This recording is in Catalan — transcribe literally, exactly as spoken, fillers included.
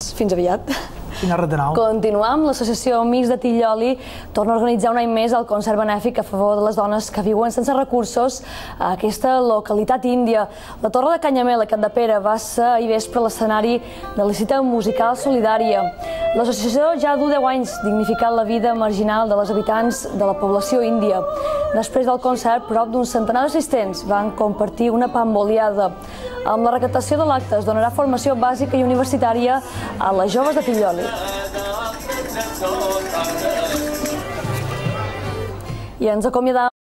fins aviat. Fins a nou. Continuam. L'associació Amics de Tilloli torna a organitzar un any més el concert benèfic a favor de les dones que viuen sense recursos a aquesta localitat índia. La Torre de Canyamel, a Capdepera, va ser ahir vespre l'escenari de la cita musical solidària. L'associació ja du deu anys dignificant la vida marginal de les habitants de la població índia. Després del concert, prop d'un centenar d'assistents van compartir una pamboliada. Amb la recaptació de l'acte es donarà formació bàsica i universitària a les joves de Tilloli. I ens acomiadam